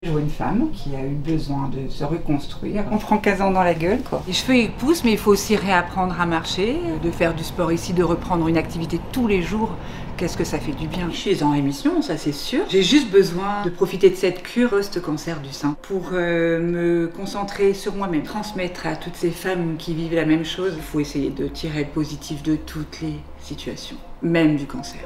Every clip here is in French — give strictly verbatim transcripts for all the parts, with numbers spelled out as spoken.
Je vois une femme qui a eu besoin de se reconstruire. On prend quinze ans dans la gueule, quoi. Les cheveux ils poussent, mais il faut aussi réapprendre à marcher, de faire du sport ici, de reprendre une activité tous les jours. Qu'est-ce que ça fait du bien. Je suis en rémission, ça c'est sûr. J'ai juste besoin de profiter de cette cure post-cancer du sein pour euh, me concentrer sur moi-même, transmettre à toutes ces femmes qui vivent la même chose. Il faut essayer de tirer le positif de toutes les situations, même du cancer.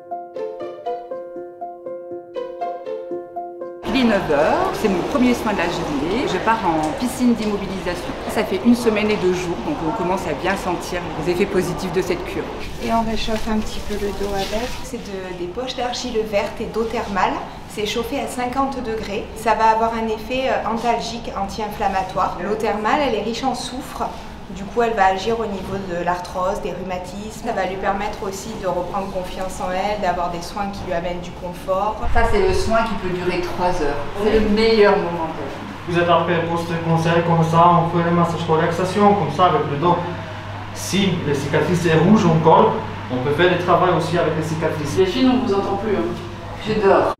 Il est neuf heures, c'est mon premier soin de la journée. Je pars en piscine d'immobilisation. Ça fait une semaine et deux jours, donc on commence à bien sentir les effets positifs de cette cure. Et on réchauffe un petit peu le dos avec. C'est de, des poches d'argile verte et d'eau thermale. C'est chauffé à cinquante degrés. Ça va avoir un effet antalgique, anti-inflammatoire. L'eau thermale, elle est riche en soufre. Du coup, elle va agir au niveau de l'arthrose, des rhumatismes. Ça va lui permettre aussi de reprendre confiance en elle, d'avoir des soins qui lui amènent du confort. Ça, c'est le soin qui peut durer trois heures. C'est le meilleur moment de la vie. Vous êtes après post-cancer, comme ça, on fait les massages relaxation, comme ça, avec le dos. Si les cicatrices sont rouges, on colle. On peut faire du travail aussi avec les cicatrices. Les filles, on ne vous entend plus. Hein. Je dors.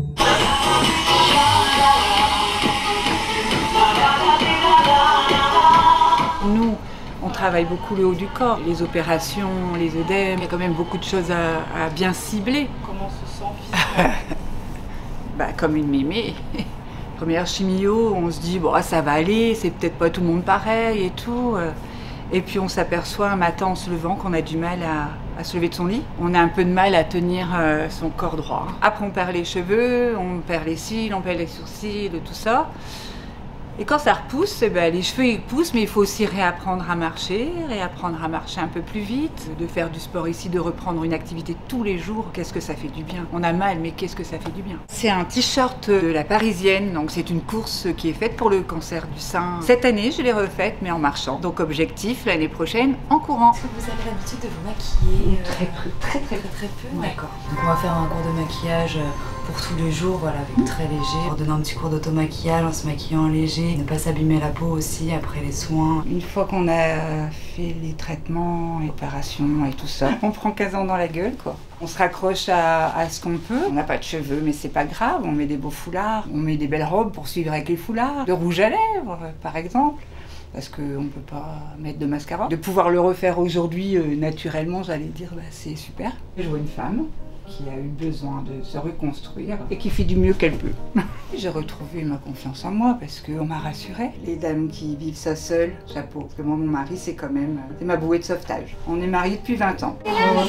Nous, on travaille beaucoup le haut du corps, les opérations, les œdèmes, il y a quand même beaucoup de choses à, à bien cibler. Comment on se sent physiquement? Bah, comme une mémé. Première chimio, on se dit bon ça va aller, c'est peut-être pas tout le monde pareil et tout. Et puis on s'aperçoit un matin en se levant qu'on a du mal à, à se lever de son lit. On a un peu de mal à tenir son corps droit. Après on perd les cheveux, on perd les cils, on perd les sourcils, tout ça. Et quand ça repousse, eh ben, les cheveux ils poussent, mais il faut aussi réapprendre à marcher, réapprendre à marcher un peu plus vite, de faire du sport ici, de reprendre une activité tous les jours. Qu'est-ce que ça fait du bien. On a mal, mais qu'est-ce que ça fait du bien. C'est un t-shirt de la Parisienne, donc c'est une course qui est faite pour le cancer du sein. Cette année, je l'ai refaite, mais en marchant. Donc objectif, l'année prochaine, en courant. Est-ce que vous avez l'habitude de vous maquiller? Très peu, très très peu. Très peu. D'accord. Donc on va faire un cours de maquillage pour tous les jours, voilà, avec très léger. En donnant un petit cours d'auto-maquillage, en se maquillant léger. Ne pas s'abîmer la peau aussi après les soins. Une fois qu'on a fait les traitements, les opérations et tout ça, on prend quinze ans dans la gueule, quoi. On se raccroche à, à ce qu'on peut. On n'a pas de cheveux, mais c'est pas grave. On met des beaux foulards, on met des belles robes pour suivre avec les foulards. Le rouge à lèvres, par exemple. Parce qu'on ne peut pas mettre de mascara. De pouvoir le refaire aujourd'hui euh, naturellement, j'allais dire, bah, c'est super. Je vois une femme qui a eu besoin de se reconstruire et qui fait du mieux qu'elle peut. J'ai retrouvé ma confiance en moi parce qu'on m'a rassurée. Les dames qui vivent ça seules, chapeau. Parce que moi, mon mari, c'est quand même c'est ma bouée de sauvetage. On est mariés depuis vingt ans.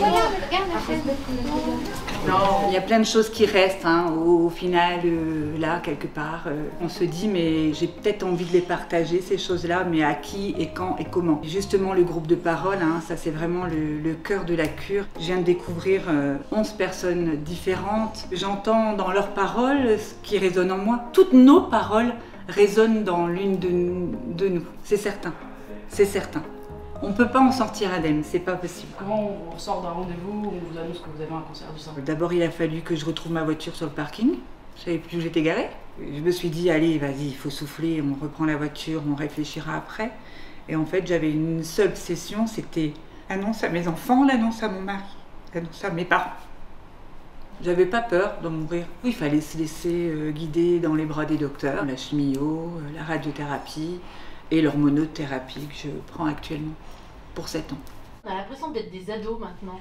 Non, il y a plein de choses qui restent. Hein. Au, au final, euh, là, quelque part, euh, on se dit, mais j'ai peut-être envie de les partager, ces choses-là, mais à qui et quand et comment. Justement, le groupe de parole, hein, ça c'est vraiment le, le cœur de la cure. Je viens de découvrir euh, onze personnes différentes. J'entends dans leurs paroles ce qui résonne en moi. Toutes nos paroles résonnent dans l'une de, de nous, c'est certain, c'est certain. On ne peut pas en sortir indemne, c'est pas possible. Comment on sort d'un rendez-vous où on vous annonce que vous avez un cancer du sein? D'abord, il a fallu que je retrouve ma voiture sur le parking. Je savais plus où j'étais garée. Je me suis dit, allez, vas-y, il faut souffler, on reprend la voiture, on réfléchira après. Et en fait, j'avais une seule obsession, c'était l'annonce à mes enfants, l'annonce à mon mari, l'annonce à mes parents. J'avais pas peur de mourir. Il fallait se laisser euh, guider dans les bras des docteurs, la chimio, euh, la radiothérapie et l'hormonothérapie que je prends actuellement pour sept ans. On a l'impression d'être des ados maintenant.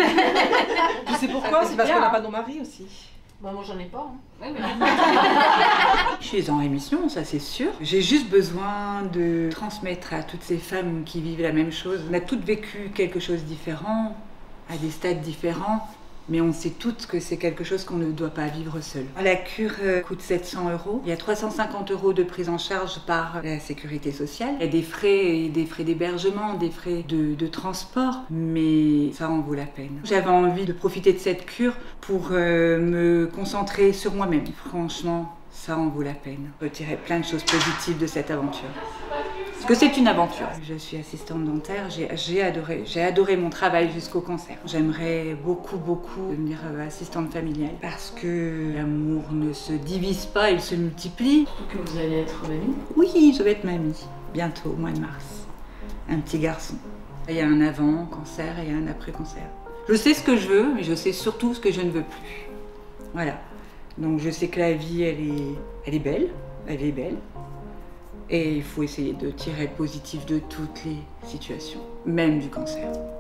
Tu sais pourquoi? C'est parce qu'on n'a pas nos maris aussi. Bah moi j'en ai pas. Hein. Ouais, mais... Je suis en rémission, ça c'est sûr. J'ai juste besoin de transmettre à toutes ces femmes qui vivent la même chose. On a toutes vécu quelque chose de différent, à des stades différents. Mais on sait toutes que c'est quelque chose qu'on ne doit pas vivre seul. La cure euh, coûte sept cents euros. Il y a trois cent cinquante euros de prise en charge par la sécurité sociale. Il y a des frais, des frais d'hébergement, des frais de, de transport, mais ça en vaut la peine. J'avais envie de profiter de cette cure pour euh, me concentrer sur moi-même. Franchement, ça en vaut la peine. Retirer plein de choses positives de cette aventure. Parce que c'est une aventure. Je suis assistante dentaire, j'ai adoré, j'ai adoré mon travail jusqu'au cancer. J'aimerais beaucoup, beaucoup devenir assistante familiale parce que l'amour ne se divise pas, il se multiplie. Surtout que vous allez être mamie. Oui, je vais être mamie, bientôt, au mois de mars. Un petit garçon. Il y a un avant cancer et un après cancer. Je sais ce que je veux, mais je sais surtout ce que je ne veux plus. Voilà. Donc je sais que la vie, elle est, elle est belle, elle est belle. Et il faut essayer de tirer le positif de toutes les situations, même du cancer.